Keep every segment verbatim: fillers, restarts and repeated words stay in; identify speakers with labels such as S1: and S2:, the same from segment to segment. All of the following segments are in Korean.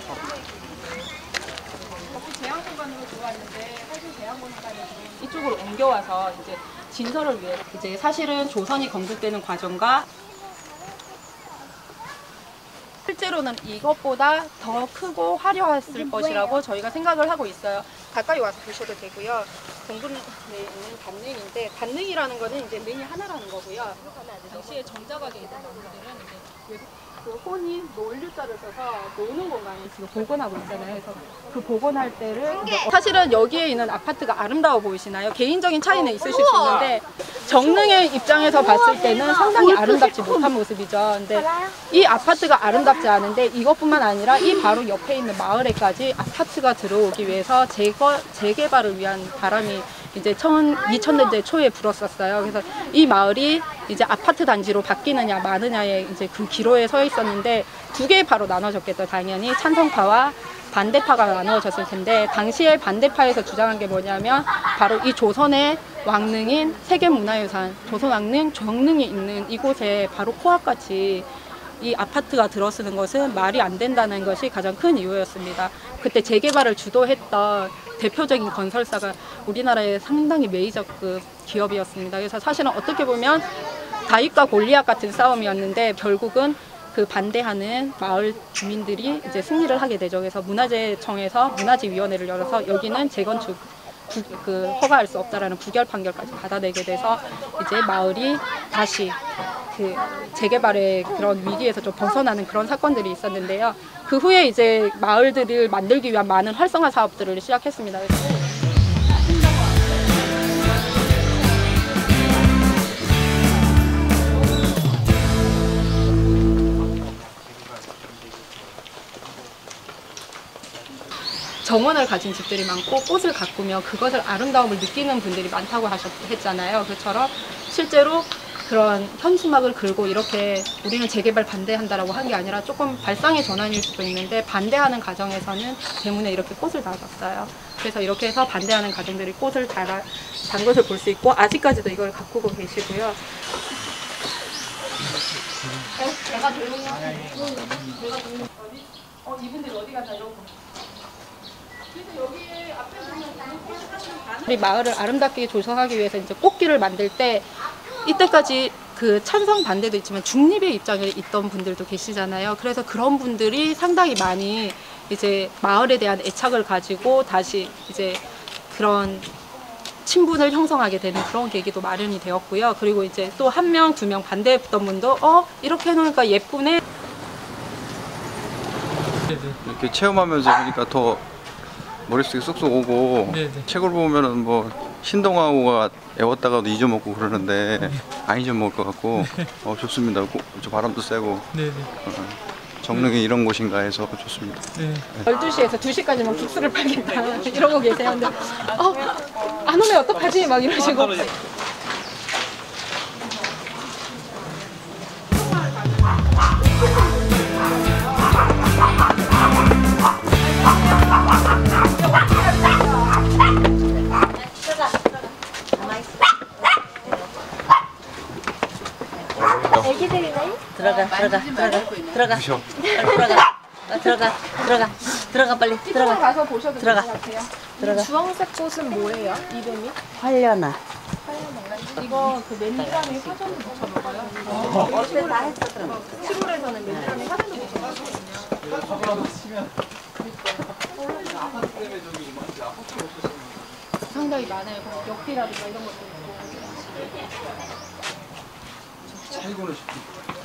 S1: 제한 공간으로 들어왔는데 사실 제한 공간을 이쪽으로 옮겨와서 이제 진설을 위해 이제 사실은 조선이 건국되는 과정과 실제로는 이것보다 더 크고 화려했을 것이라고 저희가 생각을 하고 있어요. 가까이 와서 보셔도 되고요. 동굴내에 있는 단릉인데 단릉이라는 거는 이제 능이 하나라는 거고요. 당시에 정자각에 있던 분들은 이제 그 혼이 논류자를 써서 노는 공간을 지금 복원하고 있잖아요. 그래서 그 복원할 때를 사실은 여기에 있는 아파트가 아름다워 보이시나요? 개인적인 차이는 있으실 수 있는데 정릉의 입장에서 봤을 때는 상당히 아름답지 못한 모습이죠. 근데 이 아파트가 아름답지 않은데 이것뿐만 아니라 이 바로 옆에 있는 마을에까지 아파트가 들어오기 위해서 재거, 재개발을 위한 바람이 이제 이천 년대 초에 불었었어요. 그래서 이 마을이 이제 아파트 단지로 바뀌느냐 마느냐의 이제 그 기로에 서 있었는데 두 개 바로 나눠졌겠죠. 당연히 찬성파와 반대파가 나누어졌을 텐데 당시에 반대파에서 주장한 게 뭐냐면 바로 이 조선의 왕릉인 세계문화유산 조선왕릉 정릉이 있는 이곳에 바로 코앞같이 이 아파트가 들어서는 것은 말이 안 된다는 것이 가장 큰 이유였습니다. 그때 재개발을 주도했던 대표적인 건설사가 우리나라의 상당히 메이저급 기업이었습니다. 그래서 사실은 어떻게 보면 다윗과 골리앗 같은 싸움이었는데 결국은 그 반대하는 마을 주민들이 이제 승리를 하게 되죠. 그래서 문화재청에서 문화재위원회를 열어서 여기는 재건축 구, 그 허가할 수 없다라는 부결 판결까지 받아내게 돼서 이제 마을이 다시 그 재개발의 그런 위기에서 좀 벗어나는 그런 사건들이 있었는데요. 그 후에 이제 마을들을 만들기 위한 많은 활성화 사업들을 시작했습니다. 정원을 가진 집들이 많고 꽃을 가꾸며 그것을 아름다움을 느끼는 분들이 많다고 하셨, 했잖아요. 그처럼 실제로 그런 현수막을 걸고 이렇게 우리는 재개발 반대한다라고 한 게 아니라 조금 발상의 전환일 수도 있는데 반대하는 가정에서는 대문에 이렇게 꽃을 달았어요. 그래서 이렇게 해서 반대하는 가정들이 꽃을 달아, 단 것을 볼 수 있고 아직까지도 이걸 가꾸고 계시고요. 내가 조용히 하네. 어, 이분들 어디 갔나 이러고. 우리 마을을 아름답게 조성하기 위해서 이제 꽃길을 만들 때 이때까지 그 찬성 반대도 있지만 중립의 입장에 있던 분들도 계시잖아요. 그래서 그런 분들이 상당히 많이 이제 마을에 대한 애착을 가지고 다시 이제 그런 친분을 형성하게 되는 그런 계기도 마련이 되었고요. 그리고 이제 또 한 명, 두 명 반대했던 분도 어 이렇게 해놓으니까 예쁘네.
S2: 이렇게 체험하면서 보니까 더 머릿속에 쏙쏙 오고 네네. 책을 보면은 뭐 신동아호가 애웠다가도 잊어먹고 그러는데 네. 안 잊어먹을 것 같고 어, 좋습니다. 저 바람도 세고 어, 정릉이 이런 곳인가 해서 좋습니다. 네.
S1: 열두 시에서 두 시까지만 국수를 팔겠다 이러고 계세요. 근데 어, 안 오면 어떡하지? 막 이러시고
S3: 들어가, 들어가, 들어가, 들어가, 들어가, 들어가, 들어가, 들어가, 빨리 들어가.
S1: 가서 보셔도
S3: 들어가.
S1: 될 것 같아요.
S3: 들어가.
S1: 주황색 꽃은 뭐예요? 이름이?
S3: 활려나.
S1: 이거 그 맨드라미 화전도 붙여 먹어요.
S3: 어때 다 했어 그럼.
S1: 시골에서는 맨드라미 화전도 붙여 먹거든요. 상당히 많아요. 역기라든가 이런 것도 있고.
S2: 차이고는 싶어.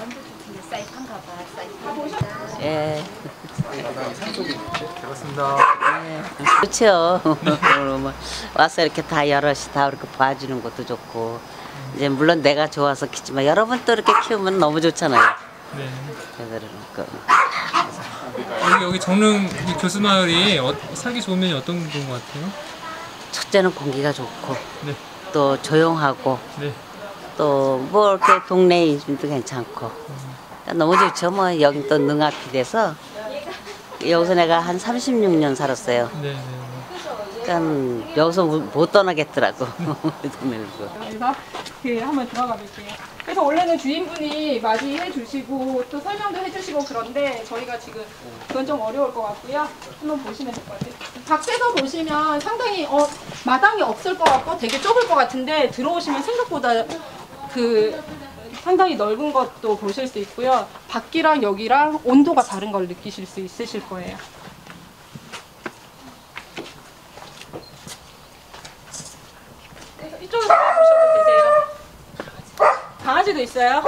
S3: 예.
S2: 산속이
S4: 반갑습니다.
S3: 예. 좋죠. 뭐 와서 이렇게 다 여럿이 다 이렇게 봐주는 것도 좋고 이제 물론 내가 좋아서 키지만 여러분 또 이렇게 키우면 너무 좋잖아요.
S4: 네.
S3: 그러니까.
S4: 여기 여기 정릉 이 교수마을이 어, 살기 좋은 면이 어떤 건 것 같아요?
S3: 첫째는 공기가 좋고
S4: 네.
S3: 또 조용하고
S4: 네.
S3: 또 뭐 이렇게 동네 인심도 괜찮고 그러니까 너무 좋죠. 뭐 여기 또 능앞이 돼서 여기서 내가 한 삼십육 년 살았어요.
S4: 네.
S3: 그러니까 여기서 못 떠나겠더라고.
S1: 그래서 그 한번 들어가 볼게요. 그래서 원래는 주인분이 맞이해 주시고 또 설명도 해주시고 그런데 저희가 지금 그건 좀 어려울 것 같고요. 한번 보시면 될 것 같아요. 밖에서 보시면 상당히 어, 마당이 없을 것 같고 되게 좁을 것 같은데 들어오시면 생각보다 그 상당히 넓은 것도 보실 수 있고요. 밖이랑 여기랑 온도가 다른 걸 느끼실 수 있으실 거예요. 이쪽으로 보셔도 되세요. 강아지도 있어요.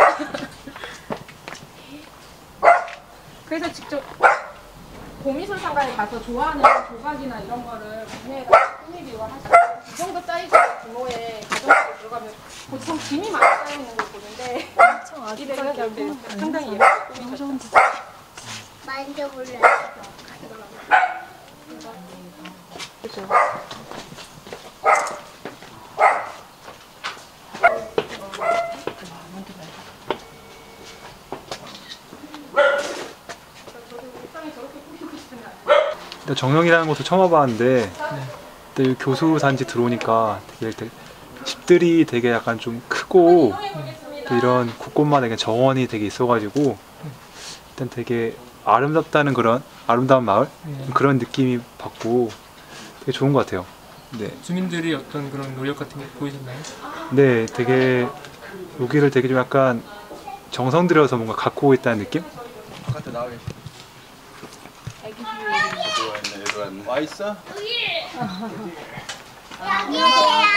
S1: 그래서 직접 봄미술상가에 가서 좋아하는 조각이나 이런 거를 구매해서 꾸미기로 하시고 이 정도 사이즈 규모의 가정집에 들어가면 보통 짐이 많이 쌓여있는 걸 보는데 아기들이 이렇게 상당히 예쁘게 꾸미셨어요.
S5: 만져볼래.
S6: 정령이라는 곳을 처음 와봤는데 네. 여기 교수 단지 들어오니까 되게, 되게 집들이 되게 약간 좀 크고 또 이런 곳곳마다 되게 정원이 되게 있어가지고 일단 되게 아름답다는 그런 아름다운 마을
S4: 네.
S6: 그런 느낌이 받고 되게 좋은 것 같아요. 네.
S4: 주민들이 어떤 그런 노력 같은 게 보이셨나요?
S6: 네, 되게 여기를 되게 좀 약간 정성 들여서 뭔가 갖고 오고 있다는 느낌?
S2: 바깥에 나와 계시. 와 있어?
S5: 여기에요.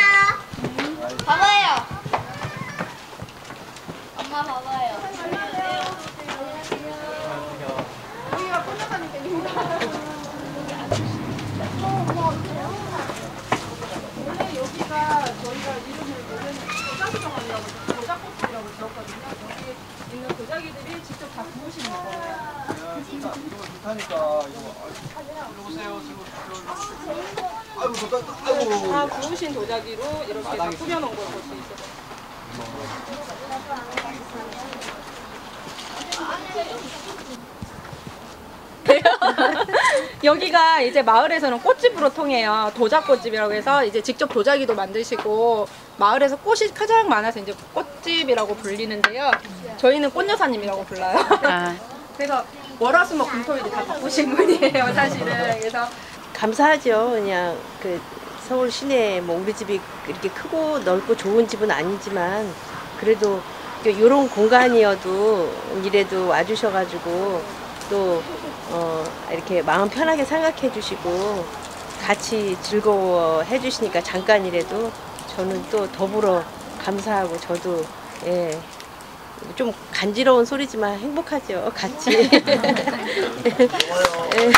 S5: 봐봐요. 엄마 봐봐요.
S1: 여기가 꽃녀사님께입니다. 원래 여기가 저희가 이름을 원래는 도자기 정원이라고 도자꽃이라고 지었거든요. 여기 있는 도자기들이 직접 다 구우시는 거예요.
S2: 진짜 이거 좋다니까 이거. 이리 오세요. 아이고 좋다. 아이고.
S1: 다 구우신 도자기로 이렇게 다 꾸며놓은 걸 볼 수 있어요. 여기가 이제 마을에서는 꽃집으로 통해요. 도자꽃집이라고 해서 이제 직접 도자기도 만드시고 마을에서 꽃이 가장 많아서 이제 꽃집이라고 불리는데요. 저희는 꽃여사님이라고 불러요.
S3: 아,
S1: 그래서 월화수목 금토일이 다 바쁘신 분이에요, 사실은. 그래서
S7: 감사하죠. 그냥 그 서울 시내에 뭐 우리 집이 이렇게 크고 넓고 좋은 집은 아니지만 그래도 이런 공간이어도 이래도 와주셔가지고 또 어 이렇게 마음 편하게 생각해 주시고 같이 즐거워해 주시니까 잠깐이라도 저는 또 더불어 감사하고 저도 예. 좀 간지러운 소리지만 행복하죠. 같이. 예.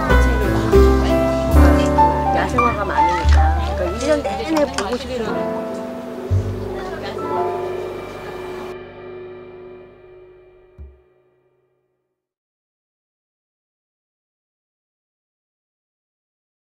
S7: 야생화가 많으니까 그러니까 일 년 내내 보고 싶은